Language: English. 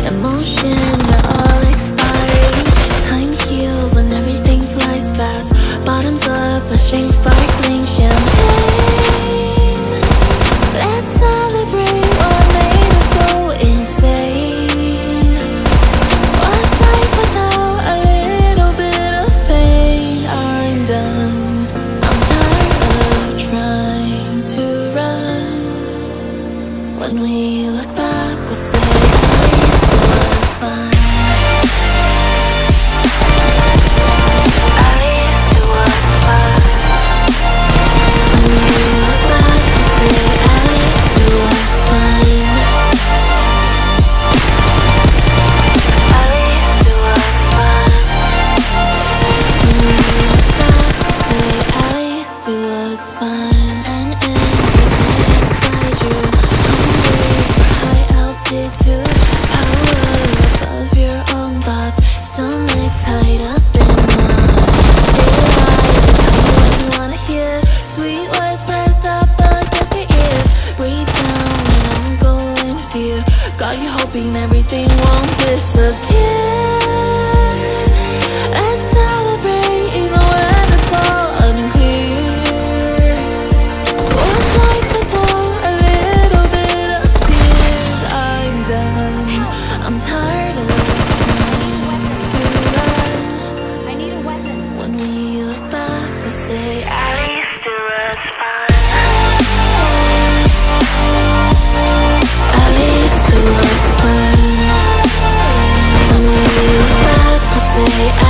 Emotions are all expiring. Time heals when everything flies fast. Bottoms up, let's drink sparkling champagne. Let's celebrate what made us go insane. What's life without a little bit of pain? I'm done, I'm tired of trying to run. When we look back, we'll say at least it was fun. At least it was fun. When we look back, we'll say at least it was fun. At least it was fun. When we look back, we'll say at least it was fun. And inside you, high altitude, power above your own thoughts. Stomach tied up in knots. They lie, they tell you what you wanna hear. Sweet words pressed up against your ears. Breathe down and I'm going fear. Got you hoping everything won't disappear. Let's celebrate even when it's all unclear. What's life without a little bit of tears? I'm done, I'm tired of trying to run. I need a weapon. When we look back, we'll say at least it was fun. At least it was fun. When we look back, we'll say